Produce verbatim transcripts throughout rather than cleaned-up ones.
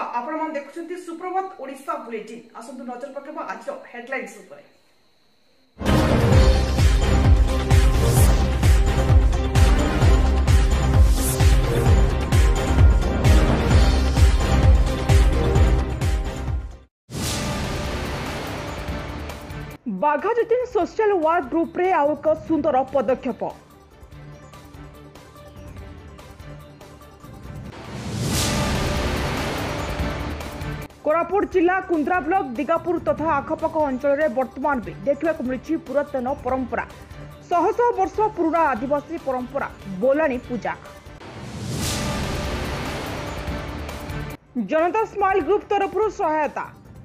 आपण मन देखुछंती सुप्रभात ओडिशा बुलेटिन आसंतु नजर पकेबा आज हेडलाइंस ऊपर। Bagha Jatin social work group रे आउ एक सुंदर पदक्षेप। कोरापुट जिला कुंद्रा ब्लॉक दिगापुर तथा आखपाख अंचल में वर्तमान भी देखा मिली पुरातन परंपरा शह शह वर्ष पुराना आदिवासी परंपरा बोलानी पूजा। जनता स्माइल ग्रुप तरफ सहायता।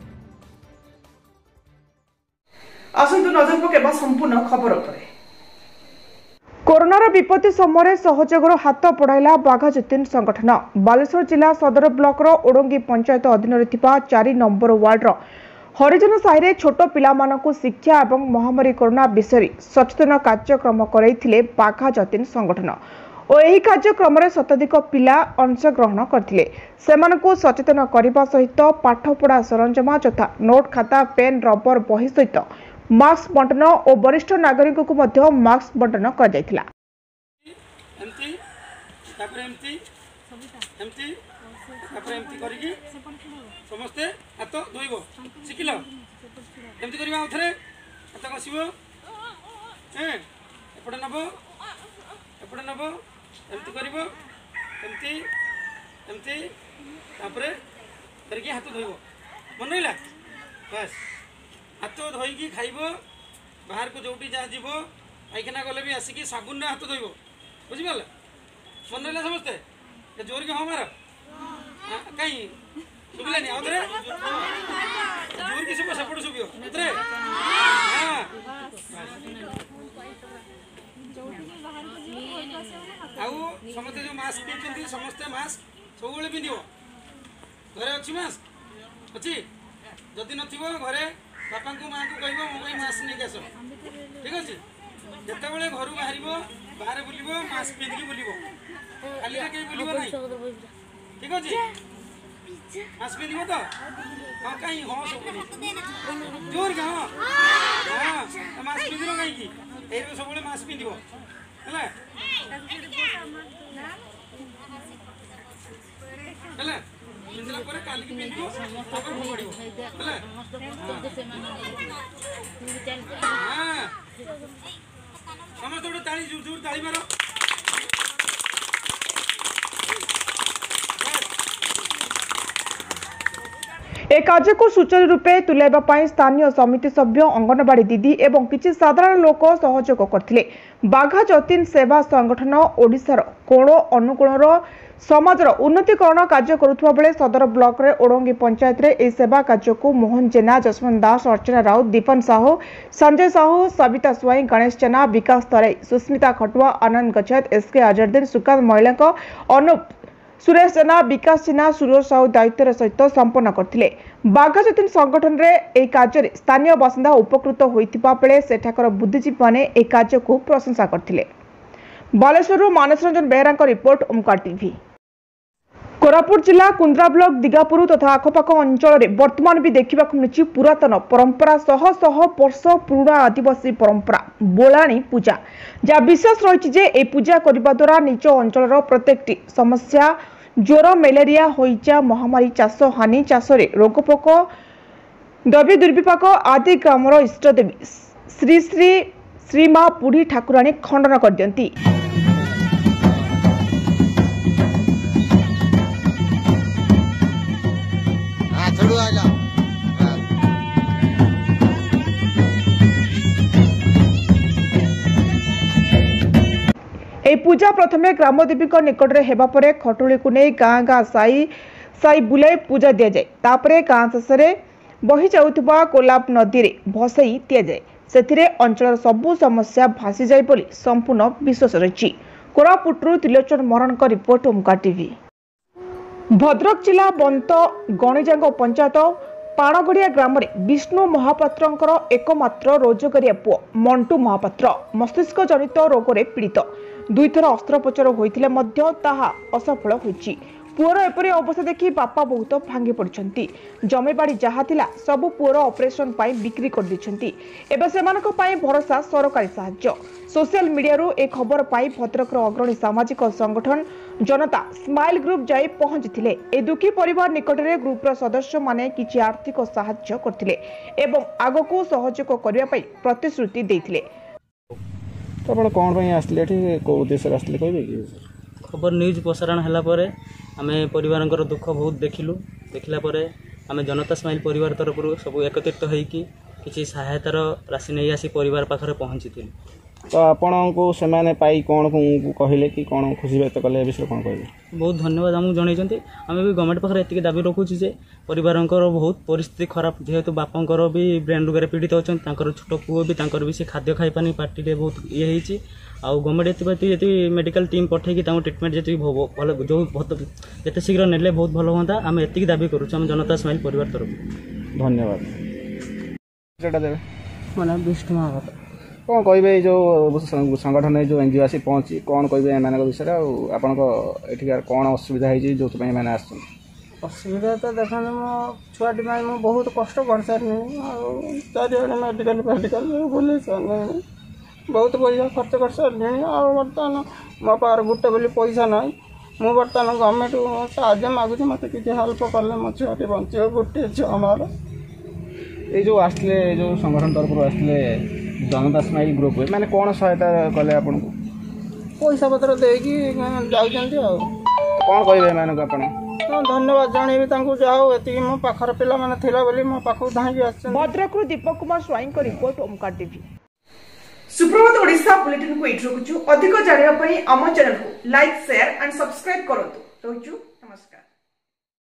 आसंतु नजर पकेबा संपूर्ण खबर पर। कोरोनार विपत्ति समय सहयोगर हाथ बढ़ाइला बाघा जतिन संगठन। बालेश्वर जिला सदर ब्लॉकर ओडंगी पंचायत अधीन चार नंबर वार्डर हरिजन साहि छोट पिलामानकु शिक्षा और महामारी कोरोना विषय सचेतन कार्यक्रम करैथिले बाघा जतिन संगठन और यही कार्यक्रम में शताधिक पिला अंशग्रहण करथिले। सेमानकु सचेतन करने सहित पाठपढ़ा सरंजाम तथा नोट खाता पेन रबर बही सहित मास्क बंटन और वरिष्ठ नागरिक को मध्य मास्क बंटन कर जायथिला। एमती तापर एमती एमती तापर एमती करिकी समस्त हाथ धोइबो सिखिलो एमती करबा उथरे हाथ घसिबो ए एपटे नबो एपटे नबो एमती करबो एमती एमती तापर करके हाथ धोइबो मन रहिला बस हाथ धोईकी खाइब बाहर को जोटी जहाँ जीव पाइखाना गले भी आसिकी साबुन हाथ धोइब बुझीपाल मन रहा समस्ते जोर के हाँ मार कहीं शुभिलानी आउे जोर की शुभ सेपट शुभे आउ समस्ते जो मास्क पिंधुंट समस्ते मास्क सब पिंध घरे अच्छी मास्क अच्छी जदि न घरे बापा को माँ को कह मो मास्क नहीं आस ठीक अच्छे जिते बड़े घर बाहर बाहर बुल मास्क पिंधिकी बुल खाली कहीं बुल ना ठीक अच्छे मास्क पिंध तो हाँ कहीं हाँ सब जोर के हाँ हाँ मास्क पिंध कहीं सब मास्क पिंध है पिंधला पर काली की पिंधो तापर भोगड़ियो हला हां समस्त ताली जोर जोर ताली मारो। ए कार्य को सुचारू रूपे तुलाइबा पई स्थानीय समिति सभ्य अंगनवाड़ी दीदी एवं किछि साधारण लोक सहयोग करथिले। बाघा जतिन सेवा संगठन ओडिशार कोण अनुकोणर समाजर उन्नतिकरण कार्य करुवा बेले सदर ब्लॉक रे ओडंगी पंचायत रे ए सेवा कार्य को मोहन जेना जसवंत दास अर्चना राउत दीपन साहू संजय साहू सविता स्वाई गणेश जेना विकास तराई सुस्मिता खटुआ आनंद गच्छत एसके अजरदीन सुकांत महिला अनुप सुरेश जेना विकास जेना सुरेश साहू दायित्व सहित संपन्न करथिले। बाघा जतिन संगठन रे ए कार्य स्थानीय बासिंदा उपकृत होइतिबा बेले सेठाकर बुद्धिजीवी माने ए कार्य को प्रशंसा करथिले। Baleswar Manas Ranjan Behera report Omkar TV. कोरापुट जिला कुंद्रा ब्लॉक दिगापुर तथा आखपाख अंचल में वर्तमान भी देखा मिली पुरातन परंपरा शह शह वर्ष पुराना आदिवासी परंपरा बोलानी पूजा जहाँ विशेष रही पूजा करने द्वारा निज अंचल प्रत्येक समस्या ज्वर मलेरिया होइचा महामारी चाष हानि चाष रोगपोक दबी दुर्विपाक आदि ग्रामर इष्टदेवी श्री श्री श्री माँ बुढ़ी ठाकुराणी खंडन कर दियंती। ए पूजा प्रथमे ग्रामदेवी निकट में हेबा परे खटुली को नहीं गाँ गाँ साई साई बुलाई पूजा दि जाए तापरे गाँ शेष में बही जाउथबा कोलाब नदी रे भसई दिया जाए से अंचल सबु समस्या भासी जाए बोली संपूर्ण विश्वास रही। कोरापुटरू त्रिलोचन मरण का रिपोर्ट ओमकार टीवी। भद्रक जिला बंत गणिजांग पंचायत पाणगड़िया ग्राम में विष्णु महापात्र एकमात्र रोजगारिया पुओ मंटू महापात्र मस्तिष्क जनित रोग में पीड़ित दुईथर अस्त्रोपचार होता असफल होइछि। पुअर एपरी अवस्था देखि बापा बहुत भांगी पड़छंती। जमीबाड़ी जहा थिला सबु पुअर ऑपरेशन पाई बिक्री कर दिछंती। एबे सेमानक पाई भरोसा सरकारी साहाय्य। सोशल मीडिया रो एक खबर पाई भद्रकर अग्रणी सामाजिक संगठन जनता स्माइल ग्रुप जाई पहुंचीथिले। ए दुखी परिवार निकटरे ग्रुप रो सदस्य माने किछि आर्थिक साहाय्य करथिले एवं आगको सहयोग करिया पाई प्रतिश्रुति देथिले। तो आपण कोन पई आस्ले एठी को उद्देश्य आस्ले कहबे कि खबर न्यूज प्रसारण है आम परिवार दुख बहुत देखिलु। देखला आम जनता स्माइल परिवार तरफ सब एकत्रित होइकी किसी सहायतार राशि नहीं आसी परिवार पाखरे पहुंची थी। तो आपण को सेमाने पाई कौन कहले कि कौन खुशी व्यक्त कले विषय कौन कहबे? बहुत धन्यवाद आमको जनइचंती। आम भी गवर्नमेंट पाखरे एतिक दाबी रखुची जे परिवार बहुत परिस्थिति खराब जेहेतु बापांकर भी ब्रेन रोग पीड़ित अच्छा छोट पुओ भी भी से खाद्य खाई पानी पार्टी बहुत ये होती आउ गवर्नमेंट ये मेडिकल टीम पठेकी ट्रिटमेंट जी भल जो जिते शीघ्र नेले बहुत भल हाँ। आम एतिक दाबी करूँ जनता स्माइल परिवार तरफ। धन्यवाद। मैं विष्णु महाभारत कौन कहबे जो संगठन जो एनजीओ आसी पहुंची कौन कहबे एमान विषय आपण कौन असुविधा है जो मैंने आस असुविधा तो देखा मो छुआटी मैं बहुत कष्ट कर सारे चारिड़े मेडिकल मेडिकल बुले बहुत पैसा खर्च कर सारे बर्तमान मो पार गोटे बोली पैसा ना मु बर्तमान गवर्नमेंट साहय मागुच मत कि हेल्प कले मो छुआटी बचे गोटे छुआमार ये जो आसले जो संगठन तरफ आसले जनता स्माइल ग्रुप मैंने कौन सहायता कले आपन को पैसा पत्र देकी जाउछन्ती आ कौन कहबे मानक आपण धन्यवाद जानेबी तांको जाओ एति मो पाखर पिला माने थिला बोली मो पाखो धाई आछन। भद्रकरू दीपक कुमार स्वाई को रिपोर्ट ओमकार टीवी। सुप्रभात ओडिशा बुलेटिन को एट रखुछु। अधिक जानिबा पई आम चैनल को लाइक शेयर एंड सब्सक्राइब करंतु। रहूछु नमस्कार।